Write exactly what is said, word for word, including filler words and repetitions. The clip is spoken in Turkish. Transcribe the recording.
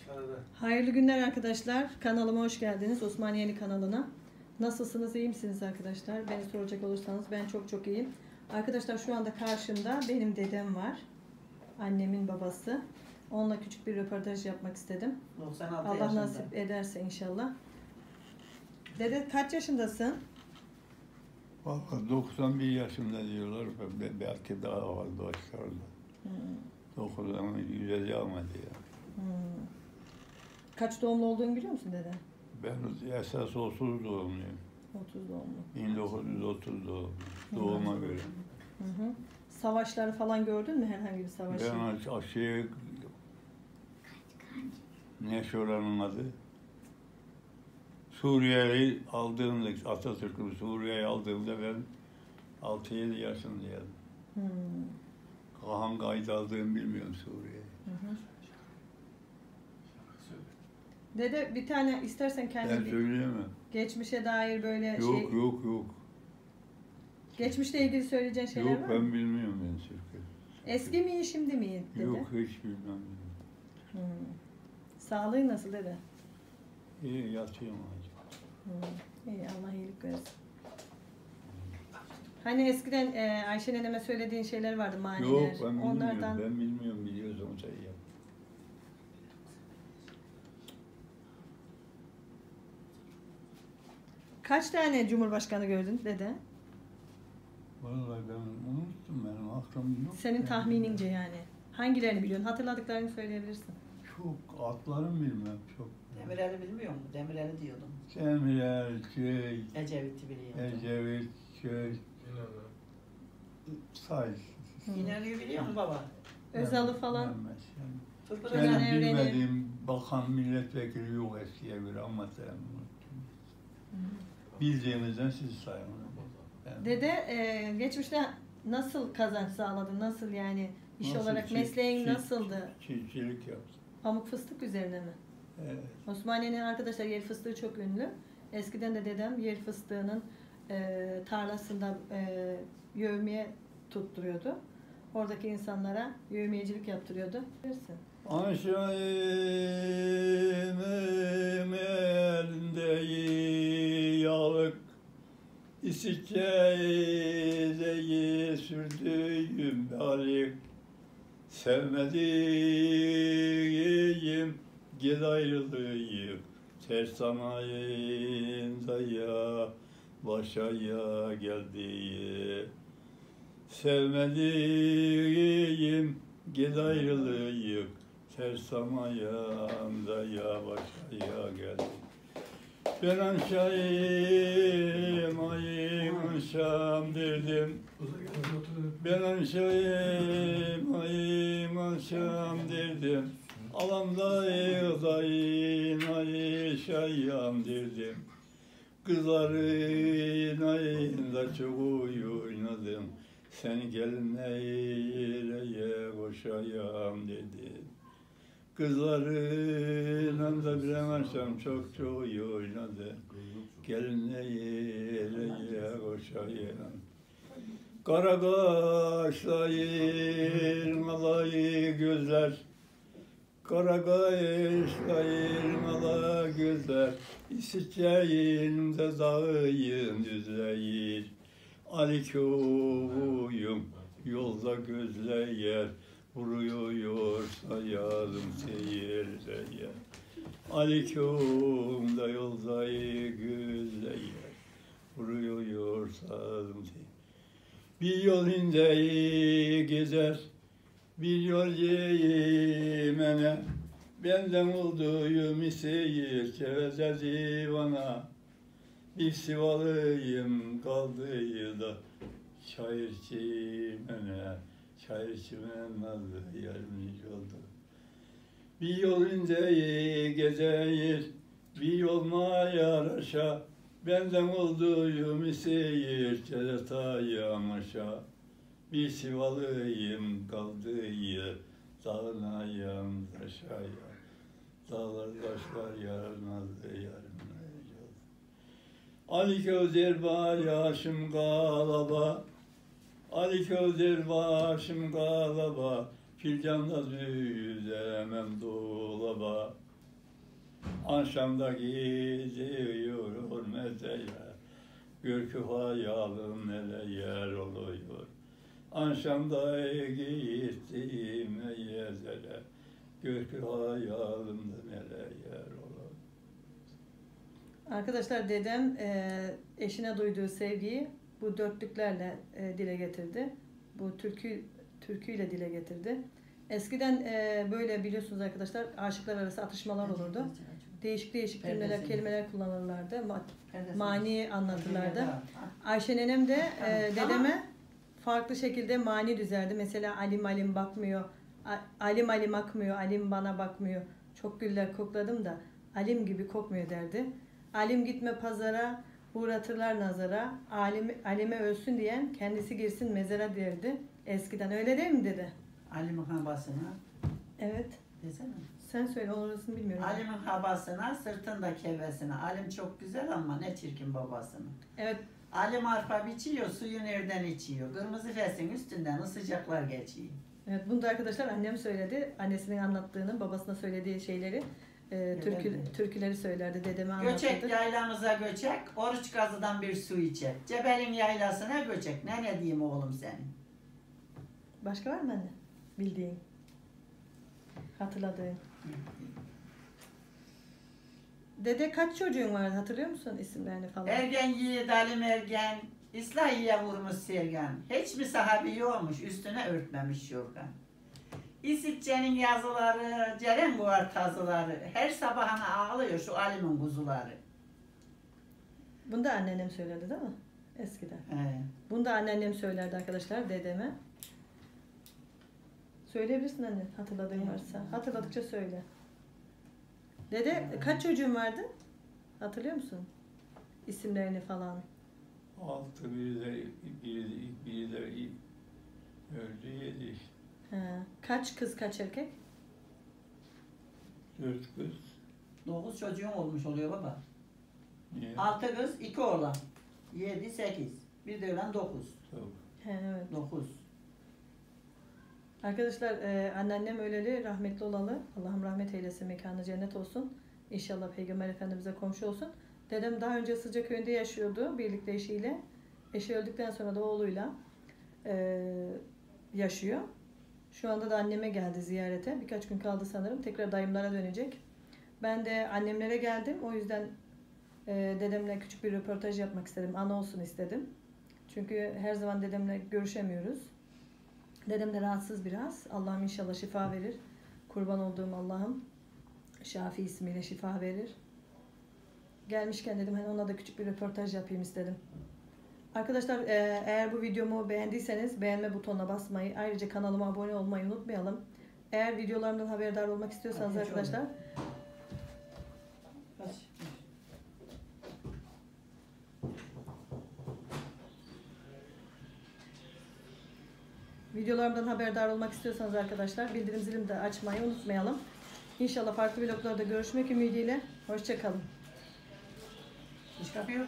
Hayırlı günler arkadaşlar. Kanalıma hoş geldiniz. Osmaniyeli kanalına. Nasılsınız? İyi misiniz arkadaşlar? Beni soracak olursanız ben çok çok iyiyim. Arkadaşlar şu anda karşımda benim dedem var. Annemin babası. Onunla küçük bir röportaj yapmak istedim. Allah yaşında. Nasip ederse inşallah. Dede kaç yaşındasın? Vallahi doksan bir yaşında diyorlar. Belki daha fazla aşağıda. Hmm. doksan yüze devam ediyor. Hmm. Kaç doğumlu olduğunu biliyor musun dede? Ben esas otuz doğumluyum. otuz doğumlu. bin dokuz yüz otuz doğumlu. Doğuma göre. Hı hı. Savaşları falan gördün mü, herhangi bir savaşı? Ben aşağı ne şuranın adı? Suriye'yi aldığımda, Atatürk'ün Suriye'yi aldığımda ben altı yedi yaşındaydım. Hmm. Hangi ayda aldığımı bilmiyorum Suriye'yi. Dede bir tane istersen kendin... Ben söyleyemem. Geçmişe dair böyle yok, şey... Yok yok yok. Geçmişle ilgili söyleyeceğin şeyler yok, var mı? Yok ben bilmiyorum ben Türkiye. Eski mi şimdi mi dede? Yok hiç bilmem. Hmm. Sağlığı nasıl dede? İyi yatıyorum acaba. Hmm. İyi, Allah iyilik versin. Hani eskiden e, Ayşe neneme söylediğin şeyler vardı, maniler. Yok ben bilmiyorum, Onlardan... ben bilmiyorum, biliyorsam şey yap. Kaç tane Cumhurbaşkanı gördün dede? Vallahi ben unuttum, benim aklım yok. Senin tahminince yani. Hangilerini biliyorsun? Hatırladıklarını söyleyebilirsin. Çok, atlarım bilmem çok. Demirel'i bilmiyor musun? Demirel'i diyordum. Demirel, şey... Ecevit'i biliyorum. Ecevit, şey... Say. İnönü'yü biliyor musun baba? Özal'ı falan. Turgut Benim Özal bilmediğim bakan milletvekili yok eskiye göre ama sen bildiğimizden siz sayın. Yani. Dede e, geçmişte nasıl kazanç sağladın? Nasıl yani iş nasıl olarak çift, mesleğin çift, nasıldı? Çiftçilik yaptım. Pamuk fıstık üzerine mi? Evet. Osmaniye'nin arkadaşlar yer fıstığı çok ünlü. Eskiden de dedem yer fıstığının e, tarlasında e, yevmiye tutturuyordu. Oradaki insanlara yevmiyecilik yaptırıyordu. Bilirsin. Aşığım elinde yağlık, İsikeyi sürdüğüm balik, sevmediğim gel ayrılıyım, ters sanayında ya başaya geldi. Sevmediğim gel ayrılıyım, ters sanayında ya başaya geldi. Ben anşayım, ayım anşam derdim. Ben anşayım, ayım anşam derdim. Alamdayı dayın, ayşayam derdim. Kızların ayında çok oynadım. Sen gelin eyleye koşayam dedim. Kızların da bilemezsem çok çok oynadı. Gelin eyleye koşayam. Kara kaşlayın alayı gözler. Kara kaşlayın alayı gözler. İstikeyim de dağıyım düzleyir. Alikuyum yolda gözleyer. Vuruyorsa yardım seyir seyir. Aleyküm da yolda gözleyer. Vuruyorsa yardım seyir. Bir yol indeyi gezer, bir yol yemene. Benden olduğum seyir çevezer divana. Bir sivalıyım kaldı da şair çimene. Şair çimen nazlı yardımcı oldu. Bir yol indeyi gezeyir, bir yol mayaraşa. Benden olduğum seyir çeletayım aşağı. Bir sivalıyım kaldı dağın ayağım aşağıya. Dağlar taşlar yarılmazdı yarım. Ali Közer başım galaba, Ali Közer başım galaba, filcanda düzemem dolaba. Akşamda gidiyor mezeye, gör ki hayalım neler oluyor. Akşamda gittim yezere, gör ki hayalımda neler oluyor. Arkadaşlar dedem e, eşine duyduğu sevgiyi bu dörtlüklerle e, dile getirdi. Bu türkü türküyle dile getirdi. Eskiden e, böyle biliyorsunuz arkadaşlar aşıklar arası atışmalar olurdu. Değişik değişik cümleler, kelimeler kullanırlardı. Ma- mani anlatırlardı. Ayşe nenem de e, dedeme farklı şekilde mani düzerdi. Mesela alim alim bakmıyor, A- alim alim akmıyor, alim bana bakmıyor. Çok güller kokladım da alim gibi kokmuyor derdi. Alim gitme pazara, uğratırlar nazara. Alim, alime ölsün diyen kendisi girsin mezara derdi. Eskiden öyle değil mi dede? Ali'min habasına Evet. desene. Sen söyle, orasını bilmiyorum. Ali'min habasına, sırtında kevesine. Alim çok güzel ama ne çirkin babasının. Evet. Alim arpa biçiyor, suyu nereden içiyor? Kırmızı fesin üstünden ısıcaklar geçiyor. Evet, bunu da arkadaşlar annem söyledi. Annesinin anlattığını, babasına söylediği şeyleri, e, türkü, mi? türküleri söylerdi. Dedeme Göçek anlatırdı. yaylamıza göçek, oruç gazıdan bir su içecek. Cebelin yaylasına göçek. Ne ne diyeyim oğlum senin? Başka var mı anne? Bildiğin. Hatırladığın. Dede kaç çocuğun vardı hatırlıyor musun isimlerini falan? Ergen yiğit Alim Ergen, İslahiye vurmuş sergen. Hiç mi sahabi yokmuş, üstüne örtmemiş yorgan. İsitçe'nin yazıları, Ceren Buğar tazıları, her sabahına ağlıyor şu Alim'in kuzuları. Bunu da anneannem söylerdi değil mi? Eskiden. He. Bunu da anneannem söylerdi arkadaşlar dedeme. Söyleyebilirsin anne hatırladığın varsa. Hatırladıkça söyle. Dede kaç çocuğun vardı? Hatırlıyor musun? İsimlerini falan. Altı biri de, biri de, biri de öldü yedi işte. He. Kaç kız kaç erkek? Dört kız. Dokuz çocuğun olmuş oluyor baba. Niye? Altı kız, iki oğlan. Yedi, sekiz. Bir de ölen dokuz. Tabii. He, evet. Dokuz. Arkadaşlar e, anneannem öleli rahmetli olalı. Allah'ım rahmet eylesin, mekanı cennet olsun. İnşallah Peygamber Efendimiz'e komşu olsun. Dedem daha önce Sıcaköy'ünde yaşıyordu birlikte eşiyle. Eşi öldükten sonra da oğluyla e, yaşıyor. Şu anda da anneme geldi ziyarete. Birkaç gün kaldı sanırım. Tekrar dayımlara dönecek. Ben de annemlere geldim. O yüzden e, dedemle küçük bir röportaj yapmak istedim. Ana olsun istedim. Çünkü her zaman dedemle görüşemiyoruz. Dedem de rahatsız biraz. Allah'ım inşallah şifa verir. Kurban olduğum Allah'ım Şafi ismiyle şifa verir. Gelmişken dedim hani ona da küçük bir röportaj yapayım istedim. Arkadaşlar e, eğer bu videomu beğendiyseniz beğenme butonuna basmayı, ayrıca kanalıma abone olmayı unutmayalım. Eğer videolarımdan haberdar olmak istiyorsanız Hadi, arkadaşlar Kaç? videolarımdan haberdar olmak istiyorsanız arkadaşlar bildirim zilini de açmayı unutmayalım. İnşallah farklı vloglarda görüşmek ümidiyle. Hoşça kalın. Dış kapıyı